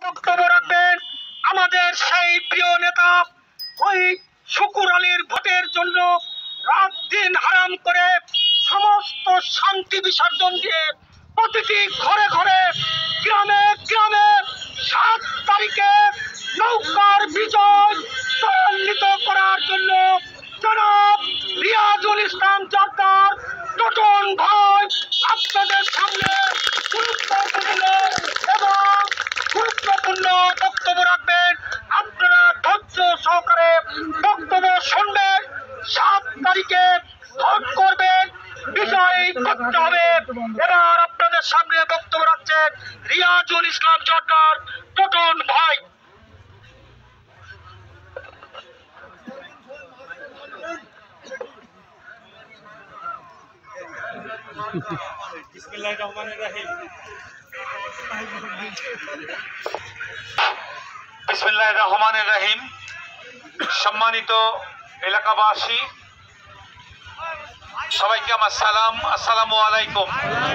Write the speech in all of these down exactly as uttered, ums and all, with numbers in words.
বক্তব্য রাখবেন আমাদের সেই প্রিয় নেতা ওই শুকুর আলীর ভোটের জন্য রাত দিন হারাম করে সমস্ত শান্তি বিসর্জন দিয়ে প্রতিটি ঘরে ঘরে গ্রামে গ্রামে সাত তারিখে নৌকার বিজয় ত্বরান্বিত করার জন্য জনাব রিয়াজুল ইসলাম জর্দার টোটন ভাই আপনাদের সামনে গুরুত্বপূর্ণ এবং গুরুত্বপূর্ণ বক্তব্য রাখবেন। আপনারা ধৈর্য সহকারে বক্তব্য শুনবেন। সাত তারিখে ভোট করবেন, বিজয় করতে হবে। এবার আপনাদের সামনে বক্তব্য রাখছেন রিয়াজুল ইসলাম জর্দার টোটন ভাই। বিসমিল্লাহির রহমানির রহিম। বিসমিল্লাহির রহমানির রহিম। সম্মানিত এলাকাবাসী, সবাইকে আমার সালাম, আসসালামু আলাইকুম।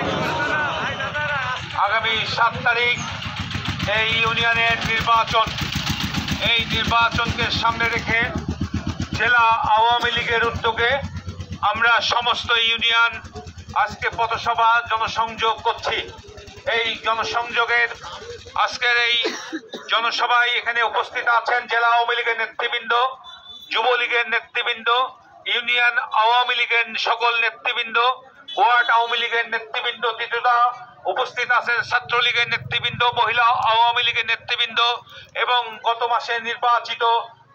আগামী সাত তারিখ এই ইউনিয়নের নির্বাচন, এই নির্বাচনকে সামনে রেখে জেলা আওয়ামী লীগের উদ্যোগে আমরা সমস্ত ইউনিয়ন আজকে পথসভা জনসংযোগ করছি। এই জনসংযোগের আজকের এই জনসভায় এখানে উপস্থিত আছেন জেলা আওয়ামী লীগের নেতৃবৃন্দ, যুবলীগের নেতৃবৃন্দ, ইউনিয়ন আওয়ামী লীগের সকল নেতৃবৃন্দ, ওয়ার্ড আওয়ামী লীগের নেতৃবৃন্দ, তৃতীয়তা উপস্থিত আছেন ছাত্রলীগের নেতৃবৃন্দ, মহিলা আওয়ামী লীগের নেতৃবৃন্দ এবং গত মাসে নির্বাচিত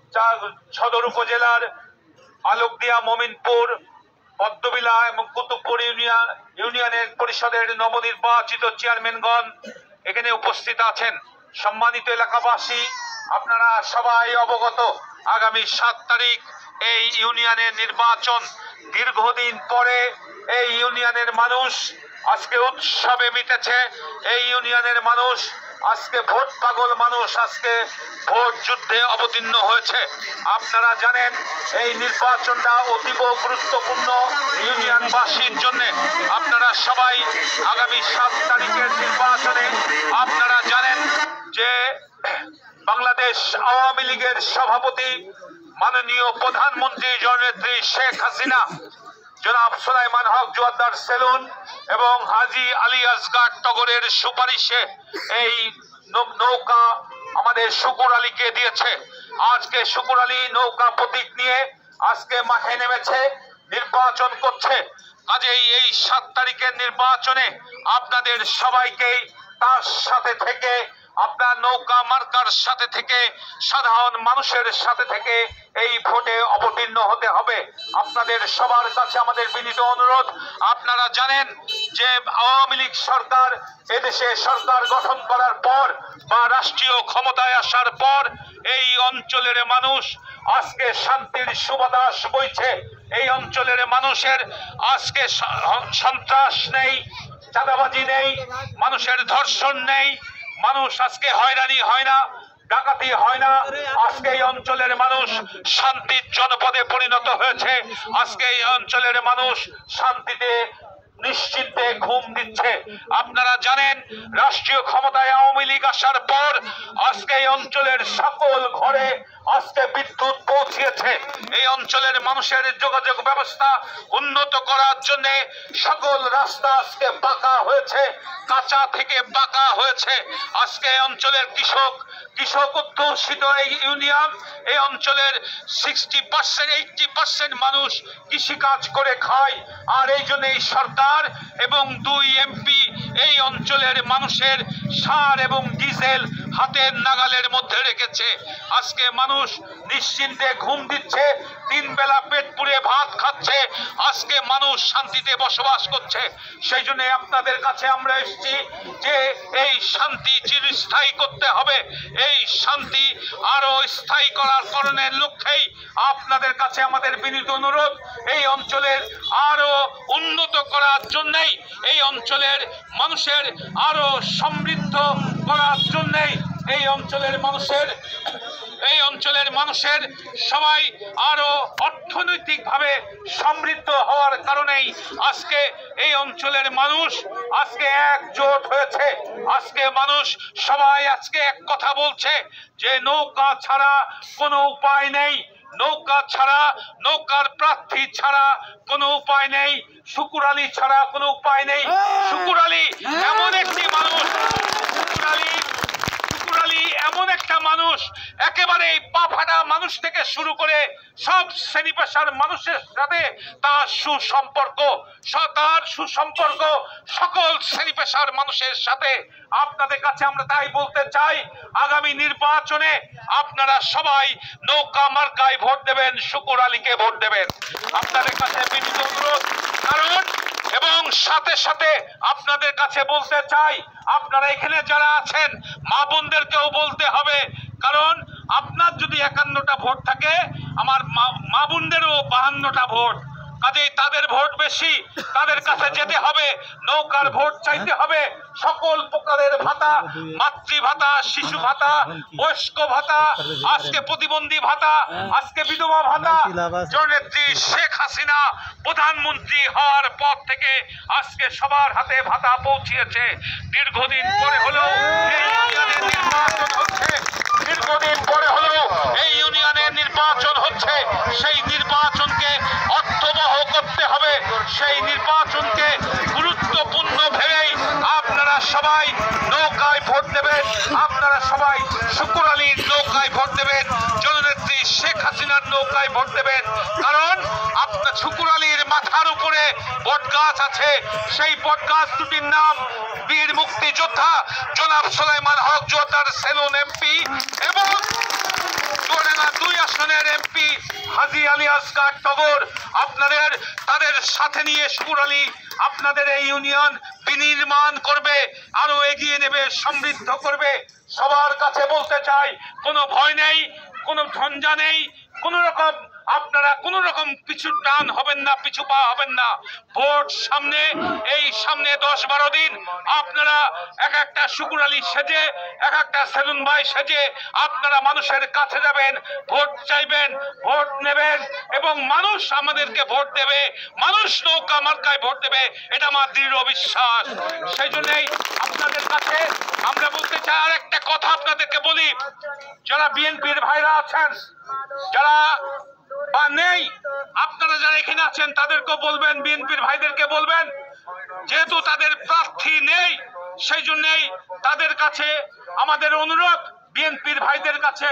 সদর উপজেলার আলোকদিয়া, মমিনপুর, পদ্মবিলা এবং কুতুবপুর ইউনিয়ন ইউনিয়নের পরিষদের নবনির্বাচিত চেয়ারম্যানগণ এখানে উপস্থিত আছেন। সম্মানিত এলাকাবাসী, আপনারা সবাই অবগত, আগামী সাত তারিখ এই ইউনিয়নের নির্বাচন। দীর্ঘদিন পরে এই ইউনিয়নের মানুষ আজকে উৎসবে মিটেছে। এই ইউনিয়নের মানুষ আজকে ভোট পাগল মানুষ আজকে ভোট যুদ্ধে অবতীর্ণ হয়েছে। আপনারা জানেন এই নির্বাচনটা অতীব গুরুত্বপূর্ণ ইউনিয়নবাসীর জন্য। আপনারা সবাই আগামী সাত তারিখের নির্বাচনে আপনারা জানেন যে বাংলাদেশ আওয়ামী লীগের সভাপতি মাননীয় প্রধানমন্ত্রী জননেত্রী শেখ হাসিনা, জনাব সুলাইমান হক জোয়ারদার সেলুন এবং হাজী আলী আসগার টগরের সুপারিশে এই নৌকা আমাদের শুকুর আলীকে দিয়েছে। আজকে শুকুর আলী নৌকা প্রতীক নিয়ে আজকে মাঠে নেমেছে, নির্বাচন করছে। কাজেই এই সাত তারিখের নির্বাচনে আপনাদের সবাইকেই তার সাথে থেকে, আপনার নৌকা মার্কার সাথে থেকে, সাধারণ মানুষের সাথে থেকে এই ভোটে অবতীর্ণ হতে হবে। আপনাদের সবার কাছে আমাদের বিনীত অনুরোধ, আপনারা জানেন যে আওয়ামী লীগ সরকার এদেশে সরকার গঠন করার পর বা রাষ্ট্রীয় ক্ষমতায় আসার পর এই অঞ্চলের মানুষ আজকে শান্তির সুবাতাস বইছে। এই অঞ্চলের মানুষের আজকে সন্ত্রাস নেই, চাঁদাবাজি নেই, মানুষের ধর্ষণ নেই, মানুষ আজকে হয়রানি হয় না, ডাকাতি হয় না। আজকে এই অঞ্চলের মানুষ শান্তির জনপদে পরিণত হয়েছে। আজকে এই অঞ্চলের মানুষ শান্তিতে নিশ্চিন্তে ঘুম দিচ্ছে। আপনারা জানেন রাষ্ট্রীয় ক্ষমতায় আওয়ামী লীগ আসার পর আজকে এই অঞ্চলের সকল ঘরে আজকে বিদ্যুৎ পৌঁছিয়েছে। এই অঞ্চলের মানুষের যোগাযোগ ব্যবস্থা উন্নত করার জন্য সকল রাস্তা আজকে পাকা হয়েছে, কাঁচা থেকে পাকা হয়েছে। আজকে এই অঞ্চলের কৃষক কৃষক অধ্যুষিত এই ইউনিয়ন, এই অঞ্চলের সিক্সটি পার্সেন্ট এইটটি পার্সেন্ট মানুষ কৃষিকাজ করে খায়। আর এই জন্য এই সরকার এবং দুই এমপি এই অঞ্চলের মানুষের সার এবং ডিজেল হাতের নাগালের মধ্যে রেখেছে। আজকে মানুষ নিশ্চিন্তে ঘুম দিচ্ছে, তিন বেলা পেট পুড়ে ভাত খাচ্ছে। আজকে মানুষ শান্তিতে বসবাস করছে। সেই জন্য আপনাদের কাছে আমরা এসেছি যে এই শান্তি চিরস্থায়ী করতে হবে। এই শান্তি আরো স্থায়ী করার করণের লক্ষ্যেই আপনাদের কাছে আমাদের বিনীত অনুরোধ, এই অঞ্চলের আরো উন্নত করার জন্যই, এই অঞ্চলের মানুষের আরো সমৃদ্ধ করার জন্যই, এই অঞ্চলের মানুষের এই অঞ্চলের মানুষের সবাই আরো অর্থনৈতিকভাবে সমৃদ্ধ হওয়ার কারণেই আজকে এই অঞ্চলের মানুষ আজকে একজোট হয়েছে। আজকে মানুষ সবাই আজকে এক কথা বলছে যে নৌকা ছাড়া কোনো উপায় নেই, নৌকা ছাড়া, নৌকার প্রার্থী ছাড়া কোনো উপায় নেই, শুকুর আলী ছাড়া কোনো উপায় নেই। শুকুর আলী এমন একটি মানুষ, শুকুর আলী শুকুর আলী এমন একটা মানুষ, একেবারে পা ফাটা মানুষ থেকে শুরু করে সব শ্রেণী পেশার মানুষের সাথে তার সুসম্পর্ক, তার সুসম্পর্ক সকল শ্রেণী পেশার মানুষের সাথে। আপনাদের কাছে আমরা তাই বলতে চাই, আগামী নির্বাচনে আপনারা সবাই নৌকা মার্কায় ভোট দেবেন, শুকুর আলীকে ভোট দেবেন। আপনাদের কাছে বিনীত অনুরোধ। কারণ এবং সাথে সাথে আপনাদের কাছে বলতে চাই, আপনারা এখানে যারা আছেন মা বোনদেরকেও বলতে হবে, কারণ আপনার যদি একান্নটা ভোট থাকে, আমার মা বোনদেরও বাহান্নটা ভোট, কাজেই তাদের ভোট বেশি, তাদের কাছে যেতে হবে, নৌকার ভোট চাইতে হবে। সকল প্রকারের ভাতা, মাতৃ ভাতা, শিশু ভাতা, বয়স্ক ভাতা, আজকে প্রতিবন্ধী ভাতা, আজকে বিধবা ভাতা, জননেত্রী শেখ হাসিনা প্রধানমন্ত্রী হওয়ার পর থেকে আজকে সবার হাতে ভাতা পৌঁছিয়েছে। দীর্ঘদিন পরে হলেও এই ইউনিয়নের নির্বাচন হচ্ছে, দীর্ঘদিন পরে হলেও এই ইউনিয়নের নির্বাচন হচ্ছে। সেই নির্বাচনকে অর্থবহ করতে হবে, সেই নির্বাচনকে গুরুত্বপূর্ণ ভেবেই আপনারা সবাই নৌকায় ভোট দেবেন, আপনারা সবাই শুকুর আলীর নৌকায় ভোট দেবেন, জননেত্রী শেখ হাসিনার নৌকায় ভোট দেবেন। কারণ আপনার শুকুর আলীর মাথার উপরে বট গাছ আছে, সেই বট গাছ দুটির নাম বীর মুক্তিযোদ্ধা জনাব সুলাইমান হক জোয়াতার সেলুন এমপি এবং চুয়াডাঙ্গা দুই আসনের এমপি হাজী আলী আসগার টগর। আপনাদের তাদের সাথে নিয়ে শুকুর আলী আপনাদের এই ইউনিয়ন বিনির্মাণ করবে, আরো এগিয়ে নেবে, সমৃদ্ধ করবে। সবার কাছে বলতে চাই, কোনো ভয় নেই, কোনো ঝঞ্ঝা নেই, কোন রকম আপনারা কোন রকম পিছু টান হবেন না, পিছু পা হবেন না। ভোট সামনে, এই সামনে দশ বারো দিন আপনারা এক একটা শুকুর আলী সেজে, এক একটা সেলুন ভাই সেজে আপনারা মানুষের কাছে যাবেন, ভোট চাইবেন, ভোট নেবেন এবং মানুষ আমাদেরকে ভোট দেবে, মানুষ নৌকা মার্কায় ভোট দেবে, এটা আমার দৃঢ় বিশ্বাস। সেই জন্যই আপনাদের কাছে আমরা বলতে চাই, আর একটা কথা আপনাদেরকে বলি, যারা বিএনপির ভাইরা আছেন, যারা বা নেই, আপনারা যারা এখানে আছেন তাদেরকে বলবেন, বিএনপির ভাইদেরকে বলবেন, যেহেতু তাদের প্রার্থী নেই, সেই জন্যই তাদের কাছে আমাদের অনুরোধ, বিএনপির ভাইদের কাছে,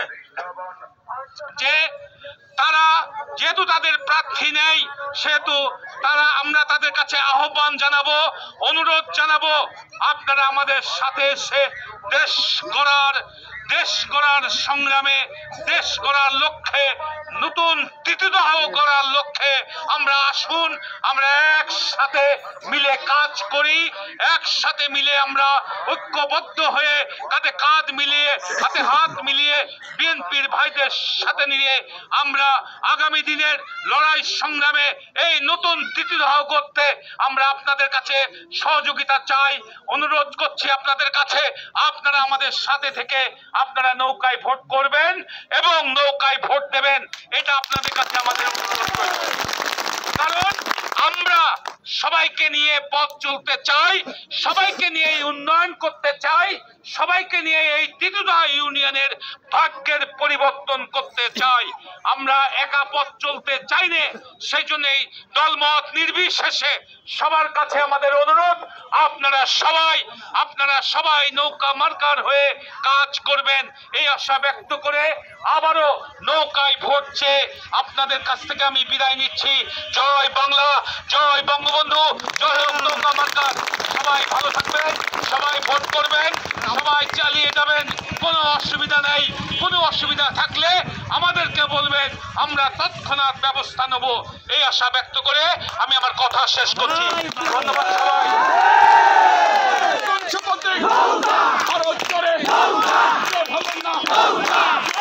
যে তারা যেহেতু তাদের প্রার্থী নেই, সেহেতু তারা আমরা তাদের কাছে আহ্বান জানাবো, অনুরোধ জানাবো, আপনারা আমাদের সাথে এসে দেশ গড়ার দেশ গড়ার সংগ্রামে, দেশ গড়ার লক্ষ্যে, নতুন তৃতীয়দাহ করার লক্ষ্যে আমরা আসুন, আমরা একসাথে মিলে কাজ করি, একসাথে মিলে আমরা ঐক্যবদ্ধ হয়ে কাঁধে কাঁধ মিলিয়ে, হাতে হাত মিলিয়ে বিএনপির ভাইদের সাথে নিয়ে আমরা আগামী দিনের লড়াই সংগ্রামে এই নতুন তৃতীয়দাহ করতে আমরা আপনাদের কাছে সহযোগিতা চাই। অনুরোধ করছি আপনাদের কাছে, আপনারা আমাদের সাথে থেকে আপনারা নৌকায় ভোট করবেন এবং নৌকায় ভোট দেবেন, এটা আপনাদের কাছে আমাদের অনুরোধ রয়েছে। কারণ আমরা সবাইকে নিয়ে পথ চলতে চাই, সবাইকে নিয়ে উন্নয়ন করতে চাই, সবাইকে নিয়ে এই তৃতীয়দাহ ইউনিয়নের ভাগ্যের পরিবর্তন করতে চাই। আমরা একা পথ চলতে চাই না, সেই জন্যই দলমত নির্বিশেষে সবার কাছে আমাদের অনুরোধ, আপনারা সবাই আপনারা সবাই নৌকা মার্কার হয়ে কাজ করবেন, এই আশা ব্যক্ত করে আবারও নৌকায় ভোট চেয়ে আপনাদের কাছ থেকে আমি বিদায় নিচ্ছি। জয় বাংলা, জয় বঙ্গবন্ধু, জয় নৌকা মার্কা। সবাই ভালো থাকবেন, সবাই ভোট করবেন, সবাই চালিয়ে যাবেন, কোনো অসুবিধা নেই। কোনো অসুবিধা থাকলে আমাদেরকে বলবেন, আমরা তৎক্ষণাৎ ব্যবস্থা নেব, এই আশা ব্যক্ত করে আমি আমার কথা শেষ করছি। ধন্যবাদ সবাই। ভারত করে